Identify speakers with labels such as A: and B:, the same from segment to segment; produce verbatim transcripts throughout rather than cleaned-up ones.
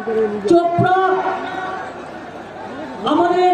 A: চোপড়া, আমাদের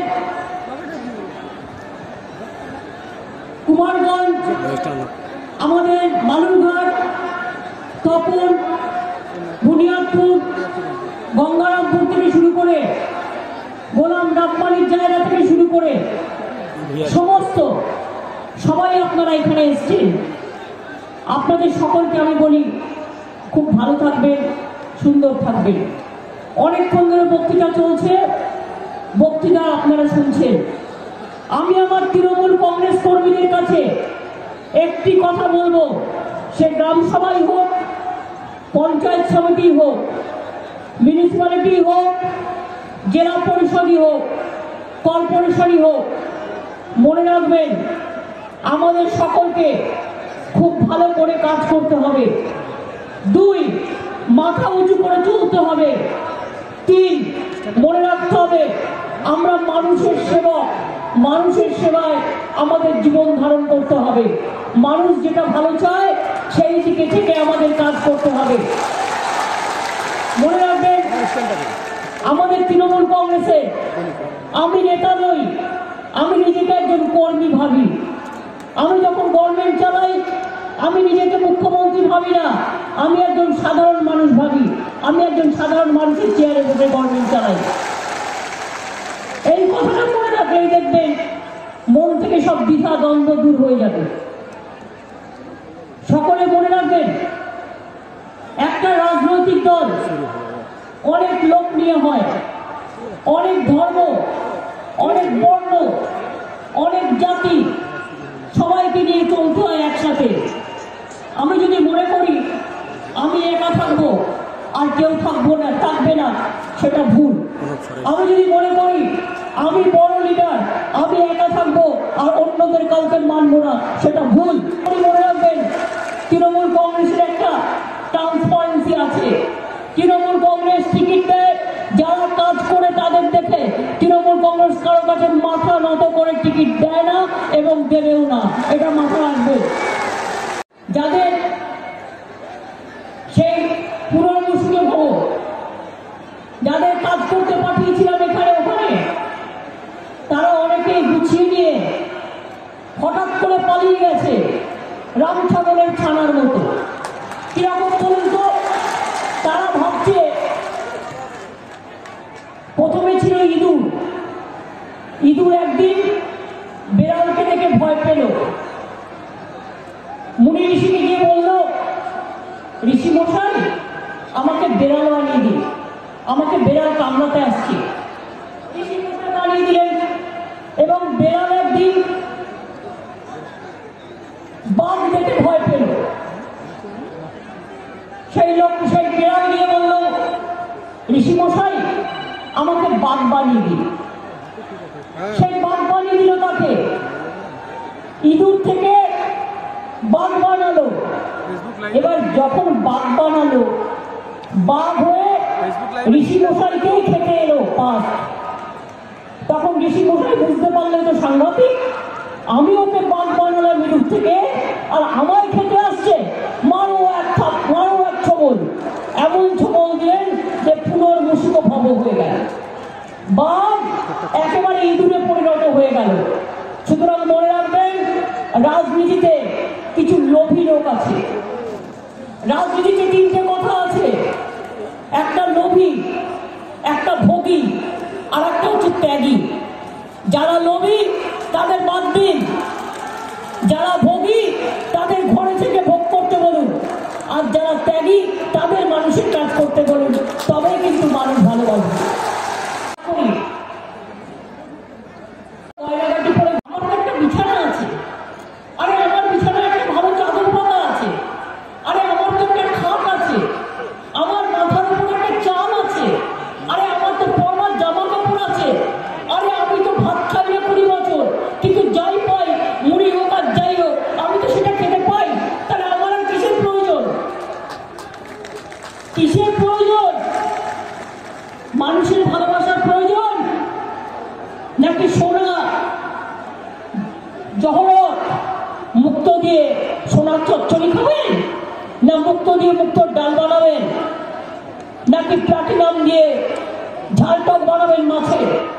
A: কুমারগঞ্জ, আমাদের বালুরঘাট, তপন, বুনিয়াদপুর, গঙ্গারামপুর থেকে শুরু করে গোলাম রাব্বানির জায়গা থেকে শুরু করে সমস্ত সবাই আপনারা এখানে এসেছেন। আপনাদের সকলকে আমি বলি খুব ভালো থাকবেন, সুন্দর থাকবেন। অনেকক্ষণ ধরে বক্তৃতা চলছে, বক্তৃতা আপনারা শুনছেন। আমি আমার তৃণমূল কংগ্রেস কর্মীদের কাছে একটি কথা বলবো, সে গ্রাম সভাই হোক, পঞ্চায়েত সমিতি হোক, মিউনিসিপ্যালিটি হোক, জেলা পরিষদই হোক, কর্পোরেশনই হোক, মনে রাখবেন আমাদের সকলকে খুব ভালো করে কাজ করতে হবে। দুই, মাথা উঁচু করে চলতে হবে। তিন, মনে রাখতে হবে আমরা মানুষের সেবক, মানুষের সেবায় আমাদের জীবন ধারণ করতে হবে। মানুষ যেটা ভালো চায় সেই দিকে থেকে আমাদের কাজ করতে হবে। মনে রাখবেন আমাদের তৃণমূল কংগ্রেসে আমি নেতা নই, আমি নিজেকে একজন কর্মী ভাবি। আমি যখন গভর্নমেন্ট চালাই আমি নিজেকে মুখ্যমন্ত্রী ভাবি না, আমি একজন সাধারণ মানুষ ভাবি। আমি একজন সাধারণ মানুষের চেয়ারে বসে গভর্নমেন্ট চালাই। এই কথাটা মনে রাখলেই দেখবেন মন থেকে সব দ্বিধা দ্বন্দ্ব দূর হয়ে যাবে। সকলে মনে রাখবেন একটা রাজনৈতিক দল অনেক লোক নিয়ে হয়, অনেক ধর্ম, অনেক বর্ণ, অনেক জাতি, সবাইকে নিয়ে চলতে হয় একসাথে। আমি যদি মনে করি আমি একা থাকবো আর কেউ থাকবো না থাকবে না, সেটা ভুল। আমি যদি মনে করি আমি বড় লিডার, আমি একা থাকবো আর অন্যদের কাউকে মানবো না, সেটা ভুল। মনে রাখবেন তৃণমূল কংগ্রেসের একটা ট্রান্সপারেন্সি আছে। তৃণমূল কংগ্রেস টিকিট দেয় যারা কাজ করে তাদের দেখে। তৃণমূল কংগ্রেস কারো কাছে মাথা নত করে টিকিট দেয় না এবং দেবেও না, এটা মাথা রাখবে। যাদের সেই পুনর্মুসুকে ভোগ, যাদের কাজ করতে পাঠিয়েছিলাম এখানে ওখানে, তারা অনেকেই গুছিয়ে নিয়ে হঠাৎ করে পালিয়ে গেছে রামছাগলের ছানার মতো। কিরকম বলুন তো? তারা ভাবছে প্রথমে ছিল ইঁদুর, ইঁদুর একদিন বেড়ালকে দেখে ভয় পেল, মুনি ঋষিকে গিয়ে বলল, ঋষি মশাই আমাকে বেড়াল বানিয়ে দিন, আমাকে বেড়াল কামড়াতে আসছে। ঋষি মশাই বানিয়ে দিলেন এবং বেড়াল একদিন বাঘ দেখে ভয় পেল। সেই লোক সেই বেড়াল গিয়ে বলল, ঋষি মশাই আমাকে বাঘ বানিয়ে দিন। সেই বাঘ বানিয়ে দিল তাকে, ইঁদুর থেকে বাঘ বানালো। এবার যখন বাঘ বানালো, বাঘ হয়ে ঋষি মশাইকেই খেতে এলো পাঁচ। তখন ঋষি মশাই বুঝতে পারলে তো সাংঘাতিক, আমি ওকে বাঘ বানালাম ইঁদুর থেকে আর আমায় খেতে আসছে, মারো এক থাপ, মারো এক ছবল। এমন ছবল দিলেন যে পুনর্মুসুক ভব হয়ে গেল, বাঘ একেবারে ইঁদুরে পরিণত হয়ে গেল। সুতরাং মনে রাখবেন রাজনীতিতে কিছু লোভী লোক আছে। রাজনীতিতে তিনটে কথা আছে, একটা লোভী, একটা ভোগী আর একটা হচ্ছে ত্যাগী। যারা লোভী তাদের বাদ দিন, যারা ভোগী তাদের ঘরে থেকে ভোগ করতে বলুন, আর যারা ত্যাগী তাদের মানুষের কাজ করতে বলুন, তবেই কিন্তু মানুষ ভালোবাসবে। আমার একটা বিছানা আছে, আরে আমার বিছানায় একটা ভালো চাদর পাতা আছে, আরে আমার তো একটা খাট আছে, আমার মাথার উপর একটা চাল আছে, আরে আমার তো পরমার জামা কাপড় আছে, আরে আমি তো ভাত খাই না কুড়ি বছর, কিন্তু যাই পাই মুড়ি হোক আর যাই হোক আমি তো সেটা খেতে পাই। তাহলে আমার আর কিসের প্রয়োজন? কিসের প্রয়োজন? মানুষের ভালোবাসার প্রয়োজন নাকি সোনা জহরত মুক্ত দিয়ে সোনার চচ্চড়ি খাবেন, না মুক্ত দিয়ে মুক্তোর ডাল বানাবেন? নাকি প্লাটিনাম দিয়ে ঝালটক বানাবেন মাছে,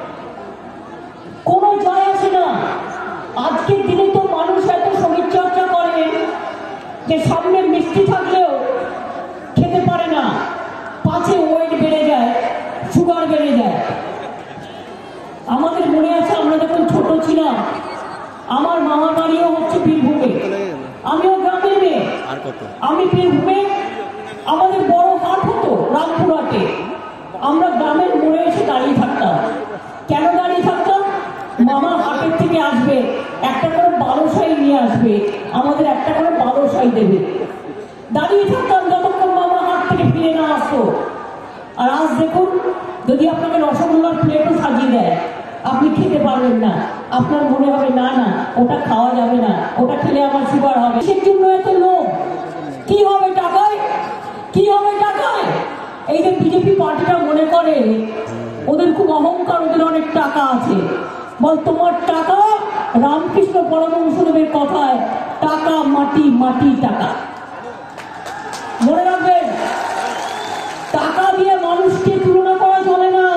A: কোনো যায় আসে না। আজকের দিনে তো মানুষ এত শরীর চর্চা করে যে সামনে মিষ্টি থাকলেও খেতে পারে না, পাছে ওয়েট বেড়ে যায়, সুগার বেড়ে যায়। আমাদের মনে আছে আমরা যখন ছোট ছিলাম, আমার মামার বাড়িও হচ্ছে বীরভূমে, আমিও গ্রামের মেয়ে। আমি বীরভূমে, আমাদের বড় হাট হতো রামপুরহাটে, আমরা গ্রামের মোড়ে এসে দাঁড়িয়ে থাকতাম। কেন দাঁড়িয়ে থাকতাম? মামা হাটের থেকে আসবে, একটা করে বারোশাই নিয়ে আসবে, আমাদের একটা করে বারোশাই দেবে। দাঁড়িয়ে থাকতাম যতক্ষণ মামা হাট থেকে ফিরে না আসতো। আর আজ দেখুন, যদি আপনাকে রসগোল্লার প্লেটও সাজিয়ে দেয়, আপনি খেতে পারবেন না। আপনার মনে হবে না না ওটা খাওয়া যাবে না, ওটা খেলে আমার সুগার হবে। সে জন্য এত লোক। কি হবে টাকায়? কি হবে টাকায়? এই যে বিজেপি পার্টিটা মনে করে ওদের খুব অহংকার, ওদের অনেক টাকা আছে। বল তোমার টাকা, রামকৃষ্ণ পরমহংসদেবের কথায়, টাকা মাটি, মাটি টাকা। মনে রাখবেন, টাকা দিয়ে মানুষকে তুলনা করা চলে না।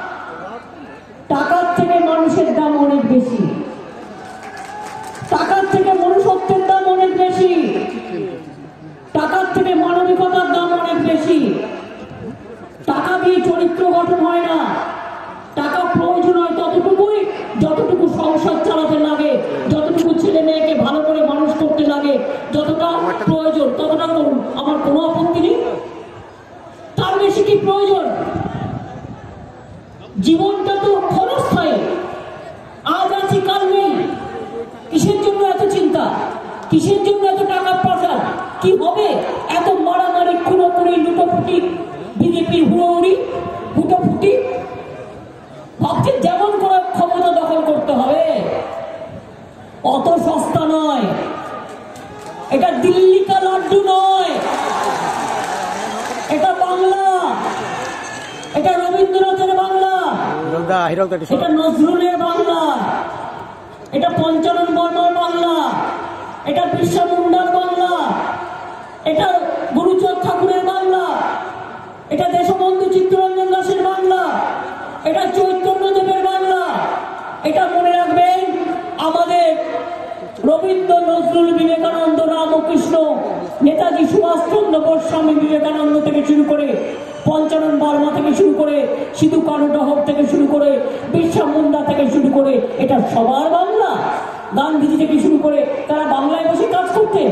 A: টাকার থেকে মানুষের দাম অনেক বেশি, টাকার থেকে মনুষ্যত্বের দাম অনেক বেশি, টাকার থেকে মানবিকতার দাম অনেক বেশি। টাকা দিয়ে চরিত্র গঠন হয় না। টাকা প্রয়োজন হয় ততটুকুই যতটুকু সংসার চালাতে লাগে, যতটুকু ছেলে মেয়েকে ভালো করে মানুষ করতে লাগে, যতটা প্রয়োজন ততটা করুন, আমার কোনো আপত্তি নেই। তার বেশি কি প্রয়োজন? জীবনটা তো ক্ষণস্থায়ী, আজ আছি কাল নেই। কিসের জন্য এত চিন্তা? কিসের জন্য এত টাকা পয়সা? কি হবে? এত মারামারি, খুনোখুনি, লুটোপুটি, বিজেপির হুড়োহুড়ি, হুটোপুটি। ভাবছে যেমন করে ক্ষমতা দখল করতে হবে, অত সস্তা নয়। এটা দিল্লি কা লাড্ডু নয়, এটা বাংলা, এটা রবীন্দ্রনাথের বাংলা, এটা নজরুলের বাংলা, এটা পঞ্চানন বর্মার বাংলা, এটা বিরসা মুন্ডার বাংলা, এটা গুরুচাঁদ ঠাকুরের বাংলা, এটা দেশবন্ধু চিত্তরঞ্জন দাসের বাংলা, এটা চৈতন্যদেবের বাংলা। এটা মনে রাখবেন, আমাদের রবীন্দ্র, নজরুল, বিবেকানন্দ, রামকৃষ্ণ, নেতাজি সুভাষচন্দ্র বোস, স্বামী বিবেকানন্দ থেকে শুরু করে, পঞ্চানন বর্মা থেকে শুরু করে, সিধু কানু ডহর থেকে শুরু করে, বিরসা মুন্ডা থেকে শুরু করে, এটা সবার বাংলা। গান্ধীজি থেকে শুরু করে তারা বাংলায় বসে কাজ করতেন।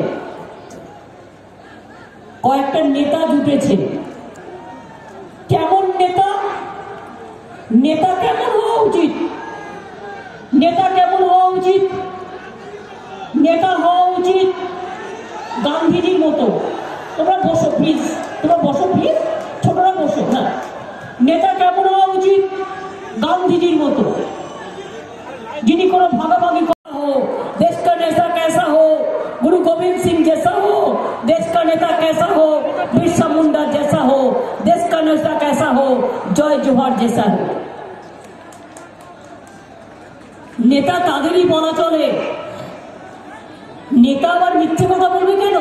A: কয়েকটা নেতা জুটেছে। কেমন নেতা? নেতা কেমন হওয়া উচিত? নেতা কেমন হওয়া উচিত? নেতা হওয়া উচিত গান্ধীজির মতো। তোমরা বসো প্লিজ, তোমরা বসো প্লিজ, ছোটরা বসো। হ্যাঁ, নেতা কেমন হওয়া উচিত? গান্ধীজির মতো, যিনি কোনো ভাগাভাগি করা हो, देश का नेता कैसा हो, गुरु गोविंद सिंह जैसा हो, देश का नेता कैसा हो, बिरसा मुंडा जैसा हो, देश का नेता कैसा हो, जय जोहार जैसा हो। নেতা তাদেরই বলা চলে। নেতা আবার মিথ্যে কথা বলবে কেন?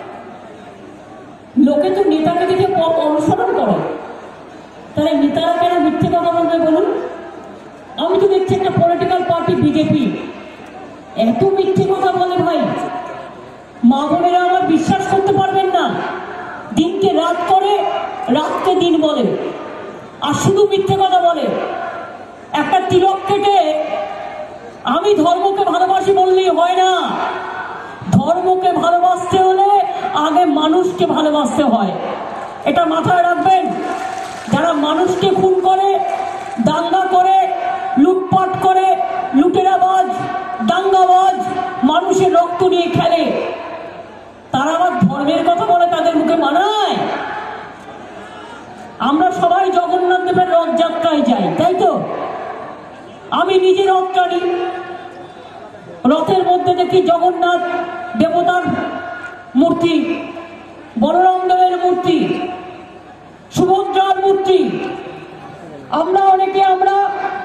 A: লোকে তো নেতাকে দেখে অনুসরণ করে, তাহলে নেতারা কেন মিথ্যে কথা বলবে বলুন? আমি তো দেখছি একটা পলিটিক্যাল পার্টি বিজেপি এত মিথ্যে কথা বলে ভাই, মা বোনেরা আমার বিশ্বাস করতে পারবেন না। দিনকে রাত করে, রাতকে দিন বলে, আর শুধু মিথ্যে কথা বলে। একটা তিলক কেটে আমি ধর্মকে ভালোবাসি বললেই হয় না। ধর্মকে ভালোবাসতে হলে আগে মানুষকে ভালোবাসতে হয়। এটা মাথায় রাখবেন। যারা মানুষকে খুন করে, দাঙ্গা করে, লুটপাট করে, লুটেরাবাজ, দাঙ্গাবাজ, মানুষের রক্ত নিয়ে খেলে, তারা আবার ধর্মের কথা বলে, তাদের মুখে মানায়? আমরা সবাই জগন্নাথ দেবের রথযাত্রায় যাই, তাই তো? আমি নিজে রথ টানি। রথের মধ্যে দেখি জগন্নাথ দেবতার মূর্তি, বলরাম দেবের মূর্তি, সুভদ্রার মূর্তি। আমরা অনেকে আমরা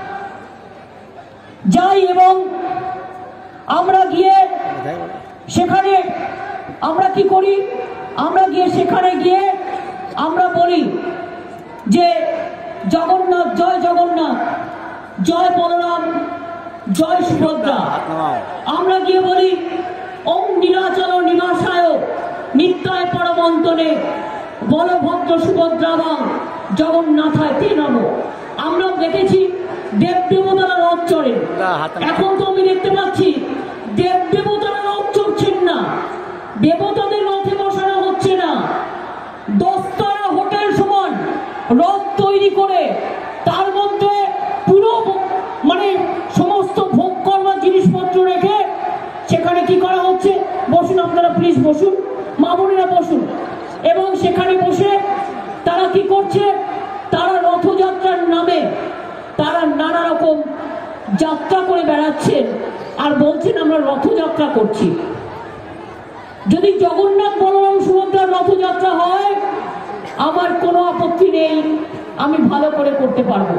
A: যাই এবং আমরা গিয়ে সেখানে আমরা কি করি? আমরা গিয়ে সেখানে গিয়ে আমরা বলি, যে জগন্নাথ জয় জগন্নাথ, জয় বলরাম, জয় সুভদ্রা। আমরা গিয়ে বলি ওম নীলাচল নিবাসায় নিত্যায় পরমন্তনে বলভদ্র সুভদ্রাবাং জগন্নাথায় তে নমঃ। আমরা দেখেছি দেব দেবতারা রথ চড়েন, এখন তো আমি দেখতে পাচ্ছি দেব দেবতারা রথ চড়ছেন না, দেবতাদের রথে বসানো হচ্ছে না, দশতলা হোটেল সমান রথ তৈরি করে তার মধ্যে পুরো মানে সমস্ত ভোগ করবার জিনিসপত্র রেখে সেখানে কি করা হচ্ছে, বসুন আপনারা প্লিজ বসুন, মা বোনেরা বসুন, এবং সেখানে বসে তারা কি করছে, তারা রথযাত্রার নামে তারা নানা রকম যাত্রা করে বেড়াচ্ছেন আর বলছেন আমরা রথযাত্রা করছি। যদি জগন্নাথ বলরাম সুভদ্রার রথযাত্রা হয় আমার কোনো আপত্তি নেই, আমি ভালো করে করতে পারবো।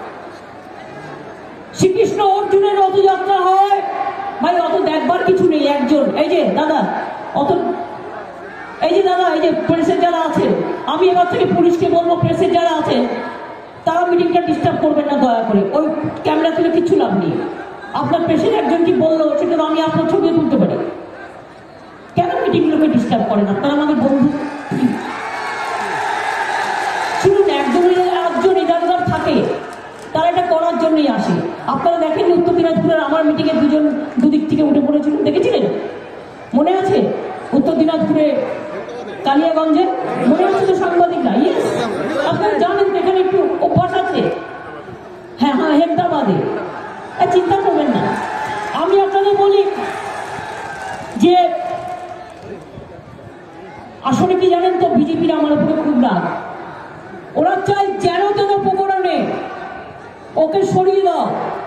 A: শ্রীকৃষ্ণ অর্জুনের রথযাত্রা হয়, ভাই অত দেখবার কিছু নেই, একজন এই যে দাদা অত এই যে দাদা এই যে প্রেসের যারা আছে, আমি এবার থেকে পুলিশকে বলবো প্রেসের যারা আছে তারা মিটিংটা ডিস্টার্ব করবেন না দয়া করে, ওই ক্যামেরা তুলে কিচ্ছু লাভ নেই। আপনার প্রেসের একজন কি বললো সেটা আমি আপনার ছবি তুলতে পারি, কেন মিটিংগুলোকে ডিস্টার্ব করেন আপনারা? আমাদের বন্ধু শুনুন, একজনের একজন ইদারদার থাকে তারা এটা করার জন্যই আসে। আপনারা দেখেন উত্তর দিনাজপুরের আমার মিটিংয়ে দুজন দুদিক থেকে উঠে পড়েছিলেন, দেখেছিলেন? মনে আছে? উত্তর দিনাজপুরে কালিয়াগঞ্জে মনে হচ্ছে তো সাংবাদিকরা, ইয়েস আপনারা জানেন এখানে একটু অভ্যাস আছে। হ্যাঁ হ্যাঁ হেমদাবাদে, চিন্তা করবেন না। আমি আপনাদের বলি যে আসলে কি জানেন তো, বিজেপির আমার উপরে খুব রাগ, ওরা চাই যেন তেন প্রকরণে ওকে সরিয়ে দাও,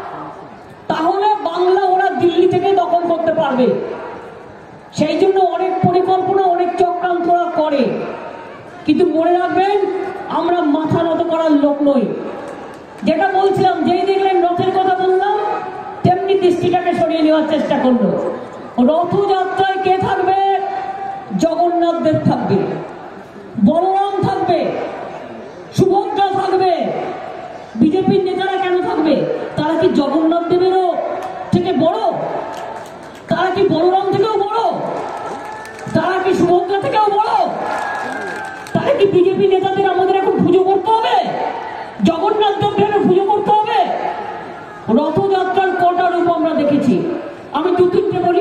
A: তাহলে বাংলা ওরা দিল্লি থেকে দখল করতে পারবে। সেই জন্য অনেক পরিকল্পনা অনেক চক্রান্ত ওরা করে, কিন্তু মনে রাখবেন আমরা মাথা নত করার লোক নই। যেটা বলছিলাম, যেই দেখলেন রথের কথা বললাম তেমনি দৃষ্টিটাকে সরিয়ে নেওয়ার চেষ্টা করলো। রথযাত্রায় কে থাকবে? জগন্নাথ দেব থাকবে, বলরাম থাকবে, সুভদ্রা থাকবে। বিজেপির নেতারা কেন থাকবে? তারা কি জগন্নাথ দেবেরও থেকে বড়? তারা কি বলরাম থেকেও বড়? তারা কি সুভদ্রা থেকেও বড়? তারা কি বিজেপি নেতাদের আমাদের এখন পুজো করতে হবে? জগন্নাথ দেবের পুজো করতে হবে? রথযাত্রার কটা রূপ আমরা দেখেছি, আমি দু তিনটে বলি।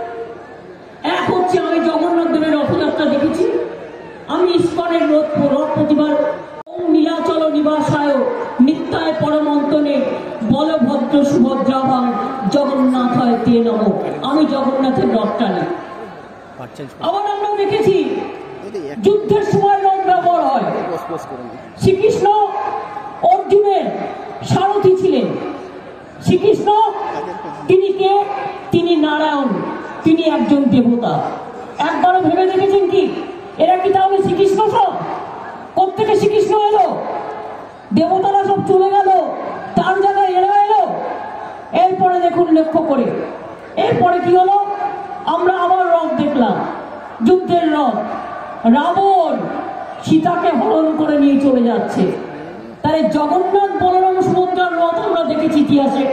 A: এক হচ্ছে আমি জগন্নাথ দেবের রথযাত্রা দেখেছি, আমি ইস্কনের রথ রথ প্রতিবার ওম নীলাচল নিবাসায় নিত্যায় পরমন্তনে বলভদ্র সুভদ্রাবাং জগন্নাথায় তে নমঃ, আমি জগন্নাথের রথ টানি। আবার আমরা দেখেছি যুদ্ধের সময় রথ ব্যবহার হয়। শ্রীকৃষ্ণ অর্জুনের সারথি ছিলেন। শ্রীকৃষ্ণ তিনি কে? তিনি নারায়ণ, তিনি একজন দেবতা। একবারও ভেবে দেখেছেন কি এরা কি তাহলে শ্রীকৃষ্ণ? সব কোত্থেকে শ্রীকৃষ্ণ এলো? দেবতারা সব চলে গেল, তার জায়গায় এরা এলো। এরপরে দেখুন লক্ষ্য করে, এরপরে কি হলো? আমরা আবার রথ দেখলাম, যুদ্ধের রথ। রাবণ সীতাকে হরণ করে নিয়ে চলে যাচ্ছে। তাই জগন্নাথ বলরাম সুভদ্রার রথ আমরা দেখেছি ইতিহাসে,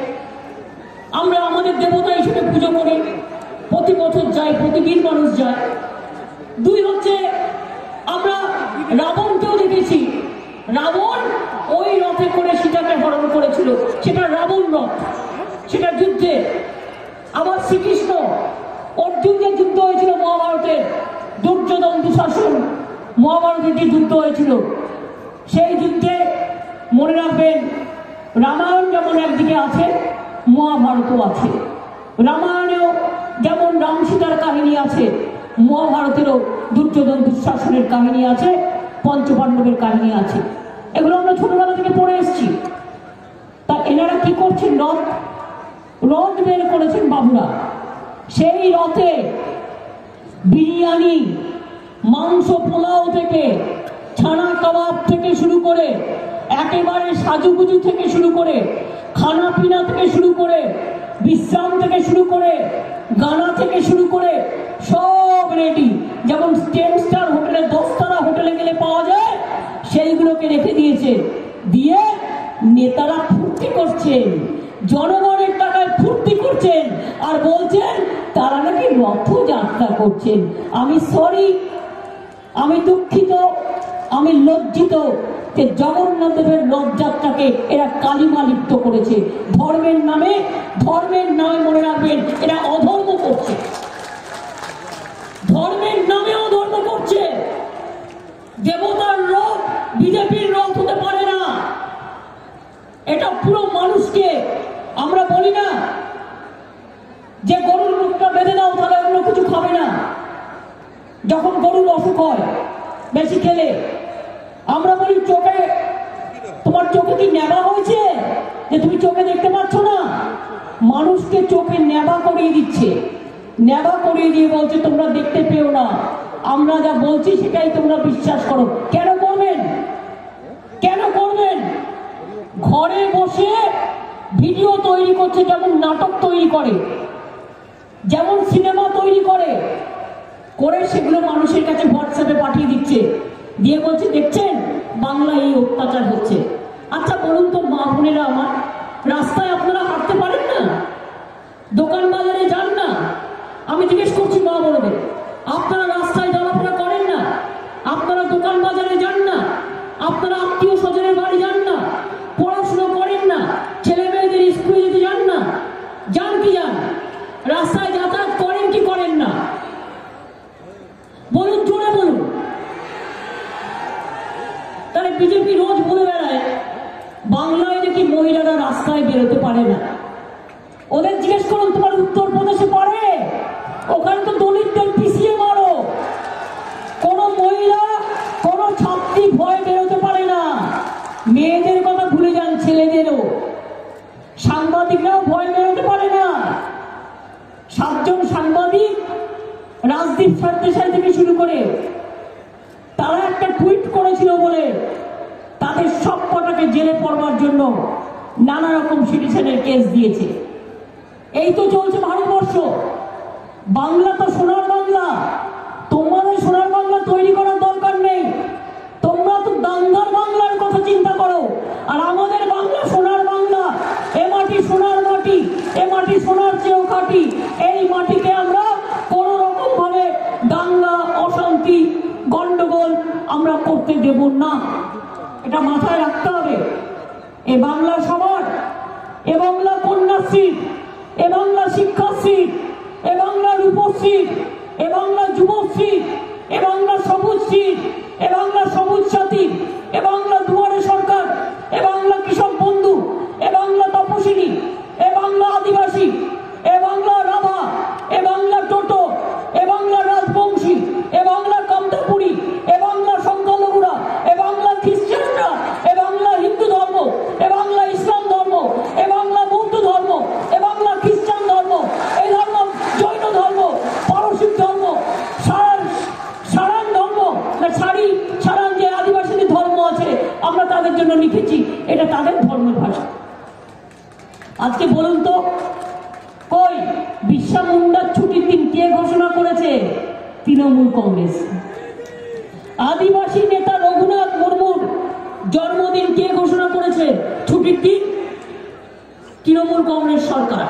A: আমরা আমাদের দেবতা হিসেবে পুজো করি, প্রতি বছর যায়, প্রতিদিন মানুষ যায়। দুই হচ্ছে আমরা রাবণকেও দেখেছি, রাবণ ওই রথে করে সীতাকে হরণ করেছিল, সেটা রাবণ রথ, সেটা যুদ্ধে। আবার শ্রীকৃষ্ণ অর্জুন যে যুদ্ধ হয়েছিল মহাভারতে, দুর্যোধন দুঃশাসন মহাভারতের যে যুদ্ধ হয়েছিল, সেই যুদ্ধে মনে রাখবেন রামায়ণ যেমন একদিকে আছে মহাভারতও আছে। রামায়ণেও যেমন রাম সীতার কাহিনী আছে, মহাভারতেরও দুর্যোধন দুঃশাসনের কাহিনী আছে, পঞ্চপাণ্ডবের কাহিনী আছে। এগুলো আমরা ছোটবেলা থেকে পড়ে এসেছি। তা এনারা কি করছেন? রথ রথ বের করেছেন বাবুরা। সেই রথে বিরিয়ানি, মাংস পোলাও থেকে, ছানা কাবাব থেকে শুরু করে একেবারে সাজুগুজু থেকে শুরু করে, খানা পিনা থেকে শুরু করে, বিশ্রাম থেকে শুরু করে, গানা থেকে শুরু করে সব রেডি। যেমন টেন স্টার হোটেলে দশ তারা হোটেলে গেলে পাওয়া যায়, সেইগুলোকে রেখে দিয়েছে, দিয়ে নেতারা ফুর্তি করছেন, জনগণের টাকায় ফুর্তি করছেন, আর বলছেন তারা নাকি রথযাত্রা করছেন। আমি সরি, আমি দুঃখিত, আমি লজ্জিত যে জগন্নাথ দেবের রথযাত্রাকে এরা কালিমা লিপ্ত করেছে। ধর্মের নামে ধর্মের নামে মনে রাখবেন এরা অধর্ম করছে, ধর্মের নামে অধর্ম করছে। দেবতার রথ বিজেপির রথ হতে পারে না। এটা পুরো মানুষকে, আমরা বলি না যে গরুর মুখটা বেঁধে দাও তাহলে অন্য কিছু খাবে না, যখন গরুর অসুখ হয় বেশি খেলে, আমরা বলি চোখে, তোমার চোখে কি নেবা হয়েছে যে তুমি চোখে দেখতে পাচ্ছ না? মানুষকে চোখে নেবা করিয়ে দিচ্ছে, নেবা করিয়ে দিয়ে বলছে তোমরা দেখতে পেও না, আমরা যা বলছি সেটাই তোমরা বিশ্বাস করো। কেন করবেন? কেন করবেন? ঘরে বসে ভিডিও তৈরি করছে, যেমন নাটক তৈরি করে, যেমন সিনেমা তৈরি করে, করে সেগুলো মানুষের কাছে হোয়াটসঅ্যাপে পাঠিয়ে দিচ্ছে, দিয়ে বলছে দেখছেন বাংলায় এই অত্যাচার হচ্ছে। আচ্ছা বলুন তো মা বোনেরা আমার, রাস্তায় আপনারা হাঁটতে পারেন না? দোকান বাজারে যান না? আমি জিজ্ঞেস করছি মা বোনদের, আপনারা রাস্তায় চলাফেরা করেন না? আপনারা দোকান বাজারে যান না? আপনারা আত্মীয় স্বজনের বাড়ি যান না? পড়াশুনো করেন না? ছেলে মেয়েদের স্কুলে যেতে যান না? যান কি যান? রাস্তায় যাতায়াত করেন কি করেন না? বলুন, জোরে বলুন। তাহলে বিজেপি রোজ বলে বেড়ায় বাংলায় নাকি মহিলারা রাস্তায় বেরোতে পারে না। ওদের জিজ্ঞেস করুন তোমার উত্তরপ্রদেশে পারে? ওখানে তো দলিতদের পিছিয়ে মারো। কোন মহিলা, কোন ছাত্রী ভয় বেরোতে পারে না। মেয়েদের কথা ভুলে যান, ছেলেদেরও, সাংবাদিকরাও ভয় বেরোতে পারে না। সাতজন সাংবাদিক রাজদীপ সরদেশাই থেকে শুরু করে তারা একটা টুইট করেছিল বলে তাদের সব কটাকে জেলে পড়বার জন্য নানা রকম সিটিজেনের কেস দিয়েছে। এই তো চলছে ভারতবর্ষ। বাংলা তো সোনার বাংলা, তোমাদের সোনার বাংলা তৈরি করার দরকার নেই। তোমরা তো দাঙ্গার বাংলার কথা চিন্তা করো, আর আমাদের বাংলা সোনার বাংলা। এ মাটি সোনার মাটি, এ মাটি সোনার চেয়েও খাঁটি। এই মাটিকে আমরা কোন রকম ভাবে দাঙ্গা, অশান্তি, গন্ডগোল আমরা করতে দেব না। এটা মাথায় রাখতে হবে। এ বাংলা সবার, এ বাংলা কন্যাশ্রী, এ বাংলা শিক্ষাশ্রী, এ বাংলা রূপশ্রী, এ বাংলা যুবশ্রী, এ বাংলা সবুজশ্রী, এ বাংলা সবুজ সাথী, এ বাংলা দুয়ারে সরকার, এ বাংলা কৃষক বন্ধু, এ বাংলা তপশিলি, এ বাংলা আদিবাসী, এ বাংলা রাভা, এ বাংলা টোটো, এ বাংলা রাজবংশী, এ বাংলা কামতাপুরী, এ বাংলা সংখ্যালঘুরা, এ বাংলা খ্রিস্টানরা, এ বাংলা হিন্দু ধর্ম, এ বাংলা ইসলাম ধর্ম, এ বাংলা বৌদ্ধ ধর্ম, এ বাংলা খ্রিস্টান ধর্ম, এই ধর্ম জৈন ধর্ম, পারসিক ধর্ম, সারান ধর্ম, সারি সারান যে আদিবাসীদের ধর্ম আছে আমরা তাদের জন্য লিখেছি, এটা তাদের ধর্মের ভাষা। আজকে বলুন তো, কই বিরসা মুন্ডার ছুটির দিন কে ঘোষণা করেছে? তৃণমূল কংগ্রেস। আদিবাসী নেতা রঘুনাথ মুর্মুর জন্মদিন কে ঘোষণা করেছে ছুটির দিন? তৃণমূল কংগ্রেস সরকার।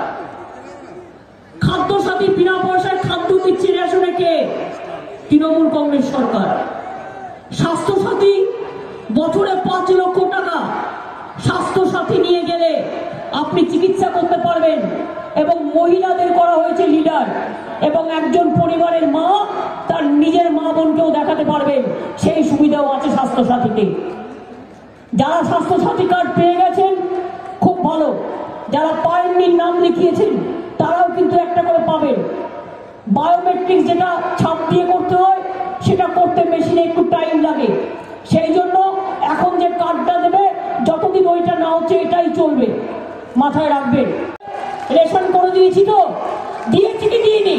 A: খাদ্য সাথী বিনা পয়সায় খাদ্য দিচ্ছে রেশনে কে? তৃণমূল কংগ্রেস সরকার। স্বাস্থ্য সাথী বছরে পাঁচ লক্ষ টাকা স্বাস্থ্য সাথী নিয়ে গেলে আপনি চিকিৎসা করতে পারবেন, এবং মহিলাদের করা হয়েছে লিডার, এবং একজন পরিবারের মা তার নিজের মা বোনকেও দেখাতে পারবেন, সেই সুবিধাও আছে স্বাস্থ্য সাথীতে। যারা স্বাস্থ্য সাথী কার্ড পেয়ে গেছেন খুব ভালো, যারা পায়নি নাম লিখিয়েছেন তারাও কিন্তু একটা করে পাবেন। বায়োমেট্রিক যেটা ছাপ দিয়ে করতে হয় সেটা করতে মেশিনে একটু টাইম লাগে, সেই জন্য এখন যে কার্ডটা দেবে যতদিন ওইটা না হচ্ছে এটাই চলবে, মাথায় রাখবেন। রেশন করে দিয়েছি তো, দিয়েছি কি দিইনি?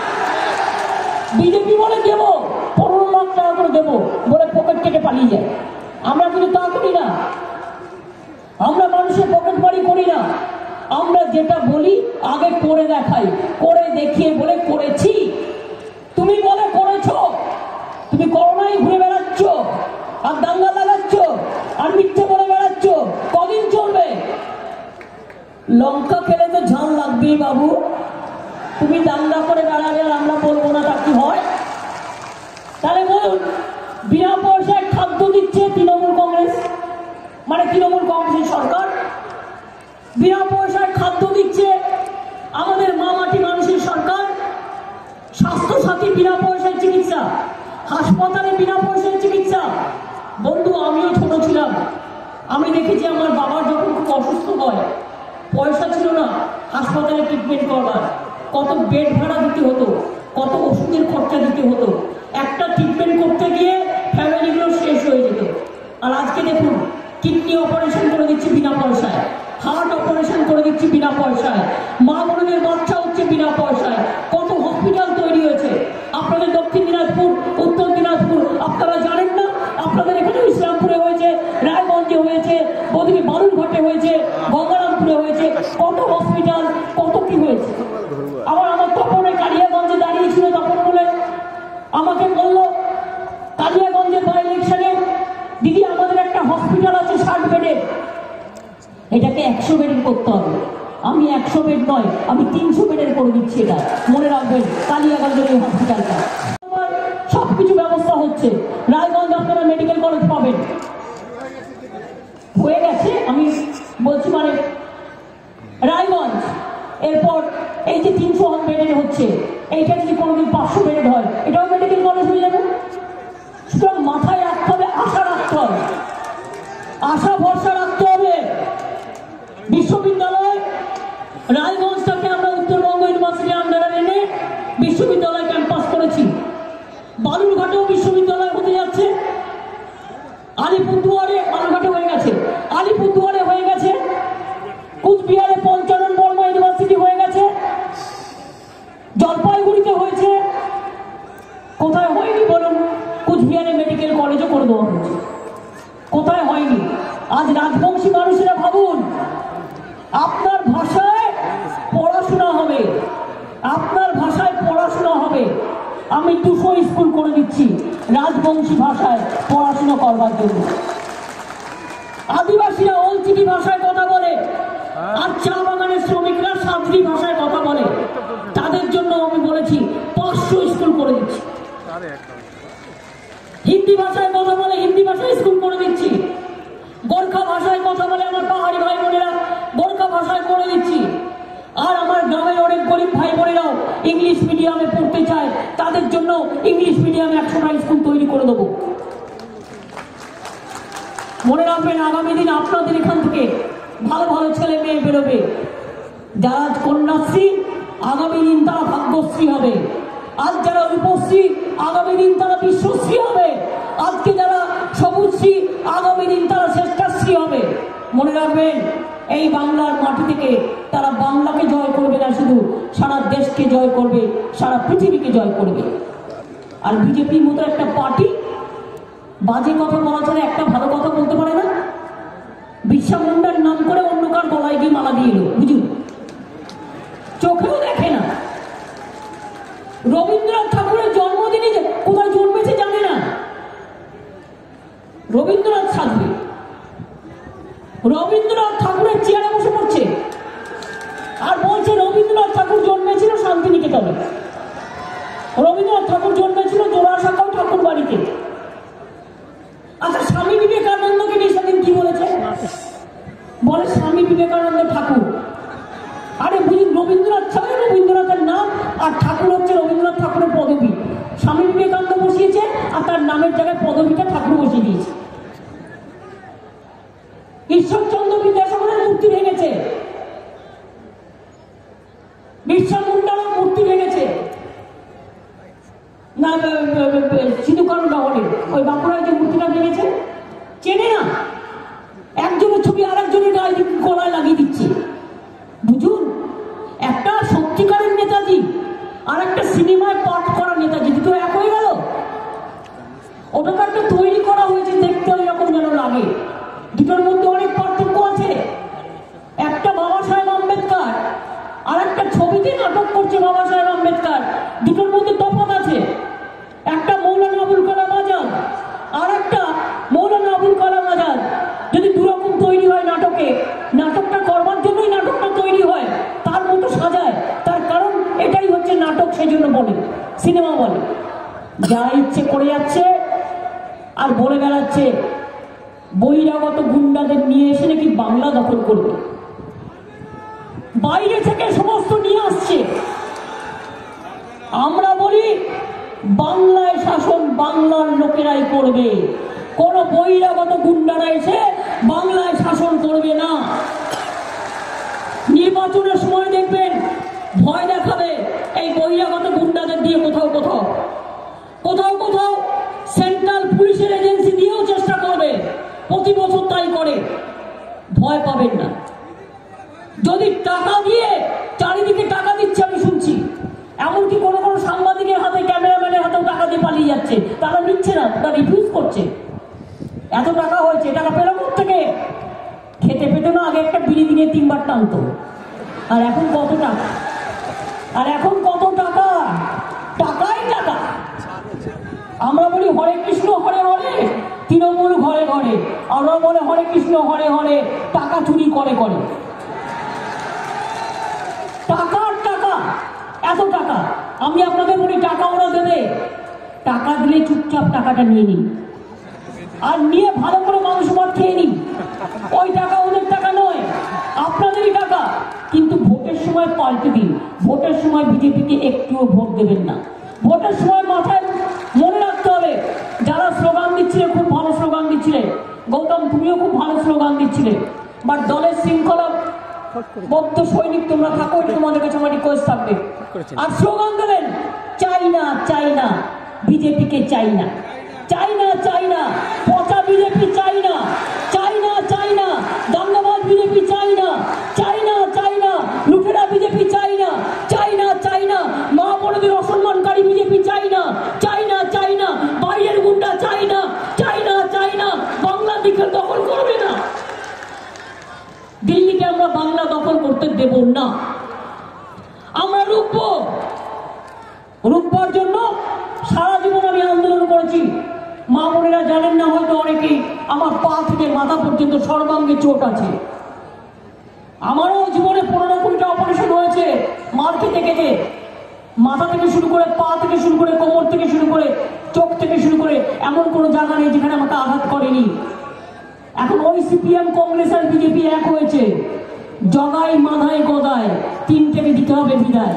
A: বিজেপি বলে দেবো পনেরো লাখ টাকা করে দেবো বলে পকেট কেটে পালিয়ে যায়। আমরা কিন্তু তা করি না, আমরা মানুষের পকেট বাড়ি করি না। আমরা যেটা বলি আগে করে দেখাই, করে দেখিয়ে বলে করেছি। তুমি বলে করেছো, তুমি করোনায় ঘুরে বেড়াচ্ছ আর দাঙ্গা লাগাচ্ছ। বেড়াচ্ছ আর মিথ্যে বলে বেড়াচ্ছ, কদিন চলবে? লঙ্কা খেলে তো ঝাল লাগবেই বাবু। তুমি দাঙ্গা করে বেড়াবে আর আমরা বলবো না, তা কি হয়? তাহলে বলুন, বিনা পয়সায় খাদ্য দিচ্ছে তৃণমূল কংগ্রেস, মানে তৃণমূল কংগ্রেসের সরকার। বিনা পয়সায় খাদ্য দিচ্ছে আমাদের মা মাটি মানুষের সরকার। স্বাস্থ্য সাথী বিনা পয়সায় চিকিৎসা, হাসপাতালে বিনা পয়সায় চিকিৎসা। বন্ধু, আমিও ছোট ছিলাম, আমি দেখেছি আমার বাবা যখন খুব অসুস্থ হয়, পয়সা ছিল না হাসপাতালে ট্রিটমেন্ট করবার, কত বেড ভাড়া দিতে হতো, কত ওষুধের খরচা দিতে হতো। একটা ট্রিটমেন্ট করতে গিয়ে ফ্যামিলিগুলো শেষ হয়ে যেত। আর আজকে দেখুন, কিডনি অপারেশন করে দিচ্ছে বিনা পয়সায়, হার্ট অপারেশন করে দিচ্ছি বিনা পয়সায়, মা বোনদের বাচ্চা হচ্ছে বিনা পয়সায়। কত হসপিটাল তৈরি হয়েছে আপনাদের দক্ষিণ দিনাজপুর, উত্তর দিনাজপুর, আপনারা জানেন না? আপনাদের এখানে ইসলামপুরে হয়েছে, রায়গঞ্জে হয়েছে, ওদিকে বালুরঘাটে হয়েছে, গঙ্গারামপুরে হয়েছে, কত হসপিটাল, কত কি হয়েছে। আবার আমার তপনে কালিয়াগঞ্জে দাঁড়িয়েছিল, তপন বলে আমাকে বললো কালিয়াগঞ্জের বাই ইলেকশনে, দিদি আমাদের একটা হসপিটাল আছে ষাট বেডের, এটাকে একশো বেডের করতে হবে। আমি একশো বেড নয়, আমি তিনশো বেডের করে দিচ্ছি। এটা মনে রাখবেন, কালিয়াগঞ্জের এই হসপিটালটা। সবকিছু ব্যবস্থা হচ্ছে। রায়গঞ্জ আপনারা মেডিকেল কলেজ পাবেন, হয়ে গেছে। আমি বলছি মানে রায়গঞ্জ, এরপর এই যে তিনশো বেডের হচ্ছে, এইটা যদি কোনোদিন পাঁচশো বেডের হয়, এটাও মেডিকেল কলেজ হয়ে যাবে। সুতরাং মাথায় রাখতে হবে, আশা রাখতে হবে, আশা ভরসা রাখতে হবে। বিশ্ববিদ্যালয় রায়গঞ্জটাকে আমরা উত্তরবঙ্গ ইউনিভার্সিটি আন্ডারে এনে বিশ্ববিদ্যালয় ক্যাম্পাস করেছি। বালুরঘাটেও বিশ্ববিদ্যালয় হতে যাচ্ছে, আলিপুরদুয়ারে, বালুরঘাটে হয়ে গেছে, আলিপুরদুয়ারে হয়ে গেছে, কুচবিহারে পঞ্চানন বর্মা ইউনিভার্সিটি হয়ে গেছে, জলপাইগুড়িতে হয়েছে। কোথায় হয়নি বলুন? কুচবিহারে মেডিকেল কলেজও করে দেওয়া হয়েছে। কোথায় হয়নি? আজ রাজবংশী মানুষেরা ভাবুন, আপনার ভাষায় পড়াশোনা হবে, আপনার ভাষায় পড়াশোনা হবে। আমি দুশো স্কুল করে দিচ্ছি রাজবংশী ভাষায় পড়াশোনা করবার জন্য। আদিবাসীরা অলচিকি ভাষায় কথা বলে, আর চা বাগানের শ্রমিকরা সাঁতরি ভাষায় কথা বলে। তাদের জন্য আমি বলেছি পাঁচশো স্কুল করে দিচ্ছি। হিন্দি ভাষায় কথা বলে, হিন্দি ভাষায় স্কুল করে দিচ্ছি। গোর্খা ভাষায় কথা বলে আমার পাহাড়ি ভাই বোনেরা, গোর্খা ভাষায় করে দিচ্ছি। আর আমার গ্রামের অনেক গরিব ভাই বোনেরাও ইংলিশ মিডিয়ামে পড়তে চায়, তাদের জন্য ইংলিশ মিডিয়ামে একশোটা স্কুল তৈরি করে দেবো। মনে রাখবেন, আগামী দিন আপনাদের এখান থেকে ভালো ভালো ছেলে মেয়ে বেরোবে। যারা কন্যাশ্রী, আগামী দিন তারা ভাগ্যশ্রী হবে। আজ যারা রূপশ্রী, আগামী দিন তারা বিশ্বশ্রী হবে। আজকে যারা সবুজশ্রী, আগামী দিন তারা শ্রেষ্ঠাশ্রী হবে। মনে রাখবেন, এই বাংলার মাটি থেকে তারা বাংলাকে জয় করবে না, শুধু সারা দেশকে জয় করবে, সারা পৃথিবীকে জয় করবে। আর বিজেপির মতো একটা পার্টি বাজে কথা বলা ছাড়া একটা ভালো কথা বলতে পারে না। বিরসা মুন্ডার নাম করে অন্য কার গলায় গিয়ে মালা দিয়ে এলো, বুঝুন, চোখেও দেখে না। রবীন্দ্রনাথ ঠাকুরের জন্মদিনে কোথায় জন্মেছে জানে না, রবীন্দ্রনাথ থাকবে, রবীন্দ্রনাথ ঠাকুরের চেয়ারে বসে পড়ছে আর বলছে রবীন্দ্রনাথ ঠাকুর জন্মেছিল শান্তিনিকেতনে, রবীন্দ্রনাথ ঠাকুর জন্মেছিল জোড়াসাঁকো ঠাকুর বাড়িতে। আচ্ছা, স্বামী বিবেকানন্দকে নিয়ে সেদিন কি বলেছে? বলে স্বামী বিবেকানন্দ ঠাকুর। আরে বুঝি, রবীন্দ্রনাথ ছাড়া রবীন্দ্রনাথের নাম, আর ঠাকুর হচ্ছে রবীন্দ্রনাথ ঠাকুরের পদবী। স্বামী বিবেকানন্দ বসিয়েছে আর তার নামের জায়গায় পদবীটা ঠাকুর বসিয়ে দিয়েছে। ঈশ্বরচন্দ্র বিদ্যাসাগরের মূর্তি ভেঙেছে, বিরসা মুন্ডারও মূর্তি ভেঙেছে না, সিধুকানু নগরে ওই বাঁকুড়ায় যে মূর্তিটা ভেঙেছে, চেনে না। একজনের ছবি আরেকজনের গায়ে গলায় লাগিয়ে দিচ্ছে। বুঝুন, একটা সত্যিকারের নেতাজি আর একটা সিনেমায় পাঠ করা নেতাজি, দুটো এক হয়ে গেল। ওটাকে একটা তৈরি করা হয়েছে, দেখতে ওই রকম যেন লাগে। দুটোর মধ্যে অনেক পার্থক্য আছে। যা ইচ্ছে করে যাচ্ছে আর বলে বেড়াচ্ছে বহিরাগত গুন্ডাদের নিয়ে এসে নাকি বাংলা দখল করবে, বাইরে থেকে সমস্ত নিয়ে আসছে। আমরা বলি বাংলায় শাসন বাংলার লোকেরাই করবে, কোন বহিরাগত গুন্ডারা এসে বাংলায় শাসন করবে না। নির্বাচনের সময় দেখবেন ভয় দেখাবে এই বহিরাগত গুন্ডাদের দিয়ে, কোথাও কোথাও কোথাও কোথাও সেন্ট্রাল পুলিশের এজেন্সি দিয়েও চেষ্টা করবে, প্রতি বছর তাই করে। ভয় পাবেন না। যদি টাকা দিয়ে, চারিদিকে টাকা দিচ্ছে আমি শুনছি, এমনকি কোনো কোনো সাংবাদিকের হাতে, ক্যামেরাম্যানের হাতেও টাকা দিয়ে পালিয়ে যাচ্ছে, তারা নিচ্ছে না, তারা রিফিউজ করছে। এত টাকা হয়েছে, টাকা পেল থেকে খেতে পেত না, আগে একটা বিড়ি দিনে তিনবার টানতো, আর এখন কত টাকা, আর এখন কত টাকা, টাকাই টাকা। আমরা বলি হরে কৃষ্ণ হরে হরে, তৃণমূল ঘরে ঘরে, আমরা বলে হরে কৃষ্ণ হরে হরে, টাকা চুরি করে করে। টাকার টাকা, এত টাকা। আমি আপনাদের বলি টাকা ওরা দেবে, টাকা দিলে চুপচাপ টাকাটা নিয়ে নিন, আর নিয়ে ভালো করে মানুষ মত খেয়ে নিন। ওই টাকা ওদের টাকা নয়, আপনাদেরই টাকা। কিন্তু ভোটের সময় পাল্টে দিন, ভোটের সময় বিজেপিকে একটুও ভোট দেবেন না। ভোটের সময় মাথায় মনে রাখতে হবে, যারা স্লোগান দিচ্ছিলে খুব ভালো স্লোগান দিচ্ছিলে, গৌতম তুমিও খুব ভালো স্লোগান দিচ্ছিলে, বাট দলের শৃঙ্খলা বদ্ধ সৈনিক তোমরা থাকো, এটা তোমাদের কাছে আমার রিকোয়েস্ট থাকবে। আর স্লোগান দিলেন চাই না চাই না, বিজেপিকে চাই না, চাই না চাই না, পচা বিজেপি চাই না, চাই না চাই না, দাঙ্গাবাজ বিজেপি চাই না, চাই না চাই না, লুটেরা বিজেপি চাই না, চাই না চাই না, মা বোনদের অসম্মানকারী বিজেপি চাই না, চাই না চাই না, বাইরের গুন্ডা চাই না, চাই না চাই না, বাংলা দিকে দখল করবে না। দিল্লিকে আমরা বাংলা দখল করতে দেব না। আমরা রুখবো, রুখবার জন্য সারা জীবন আমি আন্দোলন করেছি। মা বোনেরা জানেন না হয়তো অনেকেই, আমার পা থেকে মাথা পর্যন্ত সর্বাঙ্গে চোট আছে। আমারও জীবনে পনেরো কুড়িটা অপারেশন হয়েছে মার খেতে খেতে, মাথা থেকে শুরু করে, পা থেকে শুরু করে, কোমর থেকে শুরু করে, চোখ থেকে শুরু করে, এমন কোনো জায়গা নেই যেখানে আমাকে আঘাত করেনি। এখন ওই সিপিএম, কংগ্রেস আর বিজেপি এক হয়েছে, জগাই মাধাই গদায় তিনটেকে দিতে হবে বিদায়।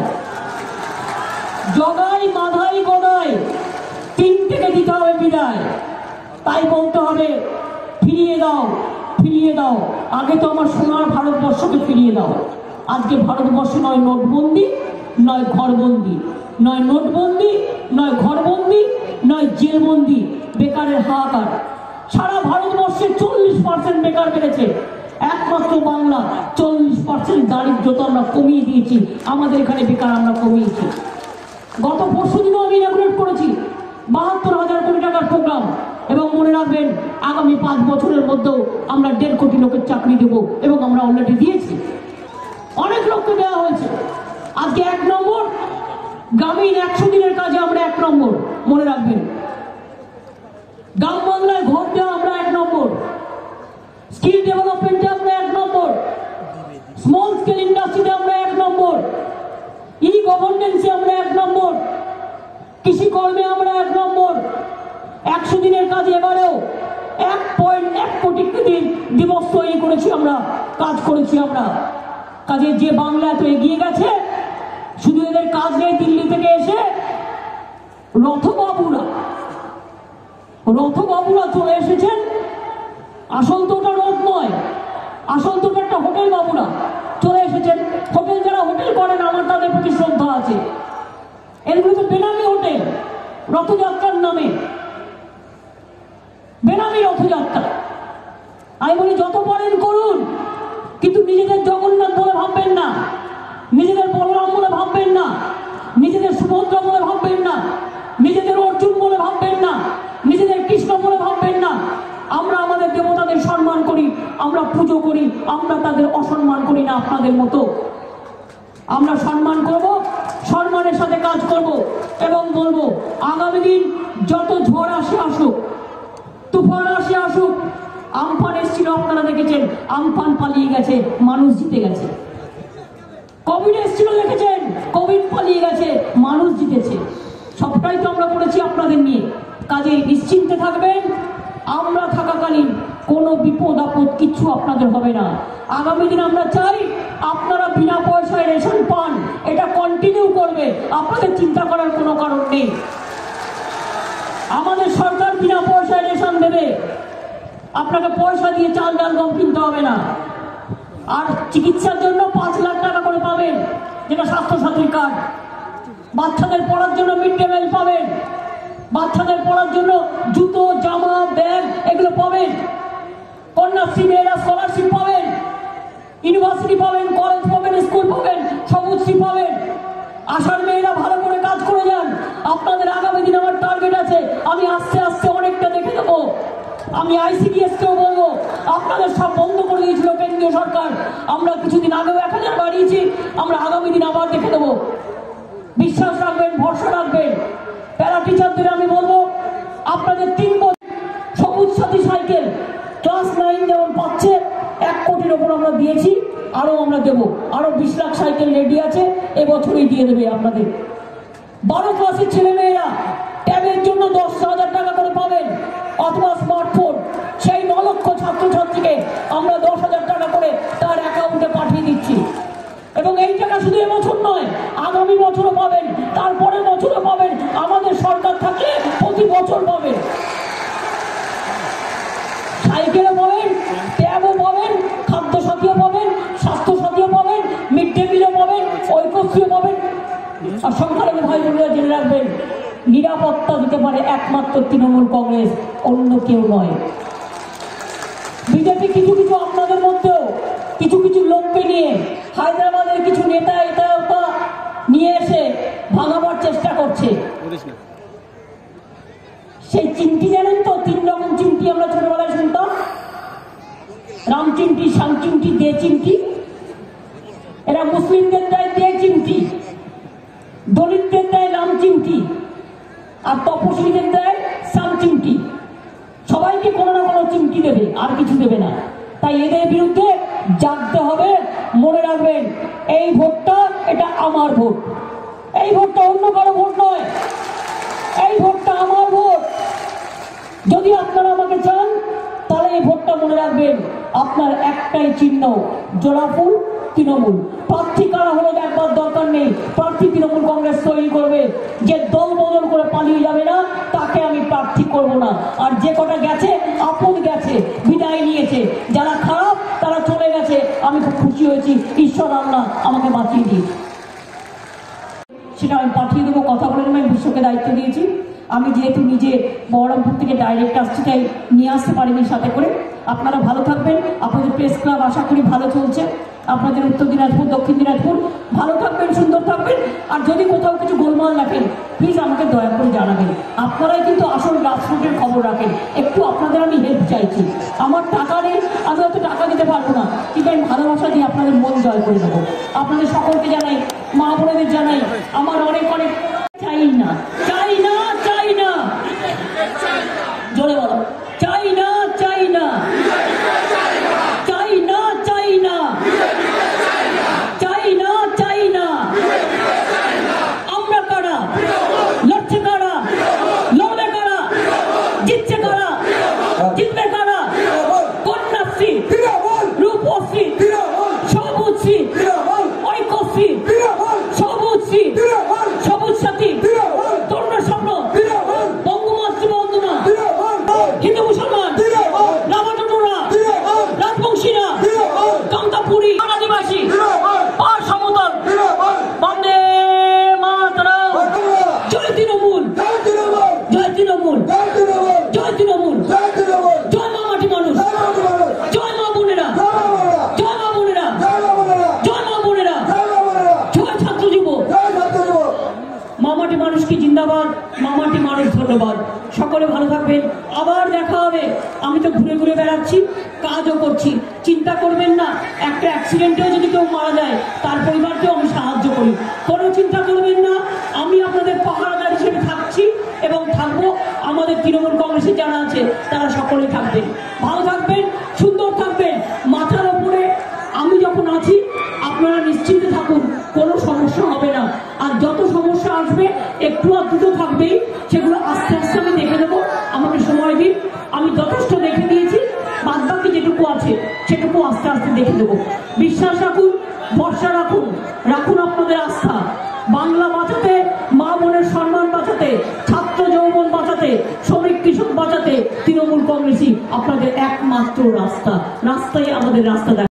A: জগাই মাধাই গদায় তিনটেকে দিতে হবে বিদায়। তাই বলতে হবে ফিরিয়ে দাও, ফিরিয়ে দাও। আগে তো আমার সোনার ভারতবর্ষকে ফিরিয়ে দাও। আজকে ভারতবর্ষ নয় নোটবন্দি, নয় ঘরবন্দি, নয় নোটবন্দি, নয় ঘরবন্দি, নয় জেলবন্দি, বেকারের হাহাকার। সারা ভারতবর্ষে চল্লিশ পার্সেন্ট বেকার বেড়েছে, একমাত্র বাংলা চল্লিশ পার্সেন্ট দারিদ্রতা আমরা কমিয়ে দিয়েছি। আমাদের এখানে বেকার আমরা কমিয়েছি। গত পরশু দিনও আমি ইনাগুরেট করেছি বাহাত্তর হাজার কোটি টাকার প্রোগ্রাম, এবং মনে রাখবেন আগামী পাঁচ বছরের মধ্যেও আমরা দেড় কোটি লোকের চাকরি দেবো, এবং আমরা অলরেডি দিয়েছি, অনেক লোককে দেওয়া হয়েছে। আজকে এক নম্বর গ্রামীণ একশো দিনের কাজে আমরা এক নম্বর, মনে রাখবেন। গ্রাম বাংলায় ঘর দেওয়া আমরা এক নম্বর, স্কিল ডেভেলপমেন্টে আমরা এক নম্বর, স্মল স্কেল ইন্ডাস্ট্রিতে আমরা এক নম্বর, ই গভর্নেন্সে আমরা এক নম্বর, কৃষি কর্মে আমরা এক নম্বর। একশো দিনের কাজে এবারেও এক পয়েন্ট এক কোটি দিবস তৈরি করেছি আমরা, কাজ করেছি আমরা। কাজে যে বাংলা এত এগিয়ে গেছে, শুধু এদের কাজ নেই দিল্লি থেকে এসে রথবাবুরা রথবাবুরা চলে এসেছেন। আসল তো ওটা রথ নয়, আসল তো একটা হোটেল বাবুরা চলে এসেছেন। হোটেল যারা হোটেল করেন আমার তাদের প্রতি শ্রদ্ধা আছে। এগুলো তো বেনামি হোটেল, রথযাত্রার নামে বেনামি রথযাত্রা। আমি বলি যত পারেন করুন, কিন্তু নিজেদের জগন্নাথ বলে ভাববেন না, নিজেদের বলরাম বলে ভাববেন না, নিজেদের সুভদ্রা বলে ভাববেন না, নিজেদের অর্জুন বলে ভাববেন না, নিজেদের কৃষ্ণ বলে ভাববেন না। আমরা আমাদের দেবতাদের সম্মান করি, আমরা পুজো করি, আমরা তাদের অসম্মান করি না আপনাদের মতো। আমরা সম্মান করব, সম্মানের সাথে কাজ করব, এবং বলবো আগামী দিন যত ঝড় আসে আসুক, তুফান আসে আসুক। আমফান এসেছিল, আপনারা দেখেছেন, আমফান পালিয়ে গেছে, মানুষ জিতে গেছে। কোভিড এসেছিল, দেখেছেন, কোভিড পালিয়ে গেছে, মানুষ জিতেছে। সবটাই তো আমরা করেছি আপনাদের নিয়ে। কাজে নিশ্চিন্তে থাকবেন, আমরা থাকাকালীন কোনো বিপদ আপদ কিছু আপনাদের হবে না। আগামী দিন আমরা চাই আপনারা বিনা পয়সায় রেশন পান, এটা কন্টিনিউ করবে, আপনাদের চিন্তা করার কোনো কারণ নেই। আমাদের সরকার বিনা পয়সায় রেশন দেবে, আপনাকে পয়সা দিয়ে চাল ডাল গম কিনতে হবে না। আর চিকিৎসার জন্য পাঁচ লাখ টাকা করে পাবেন, যেটা স্বাস্থ্যসাথীর কার্ড। বাচ্চাদের পড়ার জন্য মিড ডে মিল পাবেন, বাচ্চাদের পড়ার জন্য জুতো জামা ব্যাগ এগুলো পাবেন। কন্যাশ্রী মেয়েরা স্কলারশিপ পাবেন, ইউনিভার্সিটি পাবেন, কলেজ পাবেন, স্কুল পাবেন, সবুজশ্রী পাবেন। আশার মেয়েরা ভালো করে কাজ করে যান। আপনাদের আগামী দিন আমার টার্গেট আছে, আমি আস্তে আস্তে অনেকটা দেখে দেবো। আমি আইসিডিএস কেও বলবো, আপনাদের সব বন্ধ করে দিয়েছিল কেন্দ্রীয় সরকার, আমরা কিছুদিন আগেও এক হাজার বাড়িয়েছি, আমরা আগামী দিন আবার দেখে দেবো। বিশ্বাস রাখবেন, ভরসা রাখবেন। প্যারা টিচারদের আমি বলবো, আপনাদের তিন বছর সবুজ সাথী সাইকেল ক্লাস নাইন যেমন পাচ্ছে, এক কোটির ওপর আমরা দিয়েছি, আরো আমরা দেবো। আরো বিশ লাখ সাইকেল রেডি আছে, এবছরই দিয়ে দেবে আপনাদের। বারো ক্লাসের ছেলে মেয়েরা ট্যাবের জন্য দশ হাজার টাকা করে পাবেন, অথবা স্মার্টফোন। সেই ন লক্ষ ছাত্রছাত্রীকে আমরা দশ হাজার টাকা করে তার অ্যাকাউন্টে পাঠিয়ে দিচ্ছি। এবং এই টাকা শুধু এবছর নয়, আগামী বছরও পাবেন, তারপরের বছরও পাবেন। আমাদের সরকার থাকলে প্রতি বছর পাবেন, সাইকেলও পাবেন, ট্যাবও পাবেন, খাদ্য সাথীও পাবেন, স্বাস্থ্য সাথীও পাবেন, মিড ডে মিলও পাবেন, ঐক্যশ্রীও পাবেন। আর সংখ্যালঘু ভাই বোনেরা জেনে রাখবেন, নিরাপত্তা দিতে পারে একমাত্র তৃণমূল কংগ্রেস, অন্য কেউ নয়। বিজেপি কিছু কিছু আপনাদের মধ্যেও কিছু কিছু লোককে নিয়ে, হায়দ্রাবাদের কিছু নেতা এটা ওটা নিয়ে এসে ভাঙাবার চেষ্টা করছে। সেই চিমটি জানেন তো, তিন রকম চিমটি আমরা ছোটবেলায় শুনতাম, রাম চিমটি, শ্যাম চিমটি, দে চিমটি। এরা মুসলিমদের দেয় দে চিমটি, দলিতদের দেয় রাম চিমটি, আর তপশিলীদের দেয় শ্যাম চিমটি। সবাইকে কোনো না কোনো চিমটি দেবে, আর কিছু দেবে না। তাই এদের বিরুদ্ধে জাগতে হবে। মনে রাখবেন, এই ভোটটা এটা আমার ভোট, এই ভোটটা অন্য কারো ভোট নয়, এই ভোটটা আমার ভোট। যদি আপনারা আমাকে চান, তাহলে এই ভোটটা মনে রাখবেন, আপনার একটাই চিহ্ন, জোড়া ফুল, তৃণমূল। প্রার্থী কারা হলো একবার দরকার নেই, প্রার্থী তৃণমূল কংগ্রেস তৈরি করবে। যে দল বদল করে পালিয়ে যাবে না, তাকে আমি প্রার্থী করব না। আর যে কটা গেছে, আপদ গেছে, বিদায় নিয়েছে, যারা খারাপ তারা চলে গেছে, আমি খুব খুশি হয়েছি, ঈশ্বর আল্লাহ আমাকে বাঁচিয়ে দিয়েছে। সেটা আমি পাঠিয়ে দেবো, কথা বলে আমি বিশ্বকে দায়িত্ব দিয়েছি। আমি যেহেতু নিজে বহরমপুর থেকে ডাইরেক্ট আসছি, তাই নিয়ে আসতে পারিনি সাথে করে। আপনারা ভালো থাকবেন, আপনাদের প্রেস ক্লাব আশা করি ভালো চলছে, আপনাদের উত্তর দিনাজপুর, দক্ষিণ দিনাজপুর ভালো থাকবেন, সুন্দর থাকবেন। আর যদি কোথাও কিছু গোলমাল রাখেন, প্লিজ আমাকে দয়া করে জানাবেন। আপনারাই কিন্তু আসল গ্রাসরুটের খবর রাখেন, একটু আপনাদের আমি হেল্প চাইছি। আমার টাকা নেই, আমি হয়তো টাকা দিতে পারবো না, কিন্তু আমি ভালোবাসা দিয়ে আপনাদের মন জয় করে দেবো। আপনাদের সকলকে জানাই, মা বোনেদের জানাই আমার অনেক অনেক চাই না, চাই না, চাই না, জোরে বলো, চাই না, চাই না, চাই না, চাই না, চাই না, চাই না। আমরা কারা, লড়ছে কারা, লড়বে কারা, জিতছে কারা, জিতবে কারা? কন্যাশ্রী, রূপশ্রী, সবুজশ্রী, ঐক্যশ্রী, সবুজশ্রী, সবুজ সাথী, তরুণ স্বপ্ন, বঙ্গমাতৃ বন্দনা, হিন্দু মুসলমান, রামাটুরা, রাজবংশীরা, কামতাপুরী, আদিবাসী, পার সমতল, বন্দে মাতরম। জয় তৃণমূল, জয় তৃণমূল, জয় তৃণমূল, জয় মা মাটি মানুষ, জয় মা বোনেরা, জয় মা বোনেরা, জয় মা বোনেরা, জয় ছাত্র যুব। মামাটি মানুষ কি জিন্দাবাদ, মামাটি মানুষ ধন্যবাদ। সকলে ভালো থাকবেন, আবার দেখা হবে। আমি তো ঘুরে ঘুরে বেড়াচ্ছি, কাজও করছি, চিন্তা করবেন না। একটা অ্যাক্সিডেন্টেও যদি কেউ মারা যায়, তার পরিবারকেও আমি সাহায্য করি, কোনো চিন্তা করবেন না। আমি আপনাদের পাহারাদার হিসেবে থাকছি এবং থাকবো। আমাদের তৃণমূল কংগ্রেসের যারা আছে তারা সকলেই থাকবেন। ভালো থাকবেন, সুন্দর থাকবেন। মাথার ওপরে আমি যখন আছি, আপনারা নিশ্চিন্তে থাকুন, কোনো সমস্যা হবে না। আর যত সমস্যা আসবে, একটু আর দুটো থাকবেই, সেগুলো আস্তে আস্তে আমি দেখে দেবো। আমাকে সময় দিন, আমি যথেষ্ট দেখে দিয়েছি, বাদ বাকি যেটুকু আছে সেটুকু আস্তে আস্তে দেখে দেবো। বিশ্বাস রাখুন, ভরসা রাখুন, রাখুন আপনাদের আস্থা। বাংলা বাঁচাতে, মা বোনের সম্মান বাঁচাতে, ছাত্র যৌবন বাঁচাতে, শ্রমিক কৃষক বাঁচাতে তৃণমূল কংগ্রেসই আপনাদের একমাত্র রাস্তা। রাস্তাই আমাদের রাস্তা।